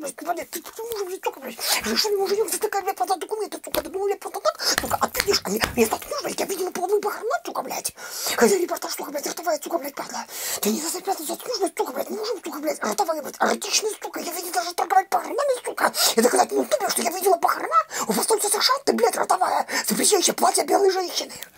блядь, ты мужик, блядь, сука, блядь, что не мужик, ты такая, блядь, подал документы, сука, ты думал, блядь, просто так, сука, а ты видишь, я заткнусь, блядь, я видела половую похорона, сука, блядь, когда репортаж, сука, блядь, ротовая, сука, блядь, падла, ты не заткнусь, блядь, сука, блядь, мужик, сука, блядь, ротовая, блядь, эротичная, сука, я видела даже торговать похоронами, сука, это когда, ну, ты, блядь, что я видела похорона, у посольства США, ты, блядь, ротовая, запрещающая платье белой женщины.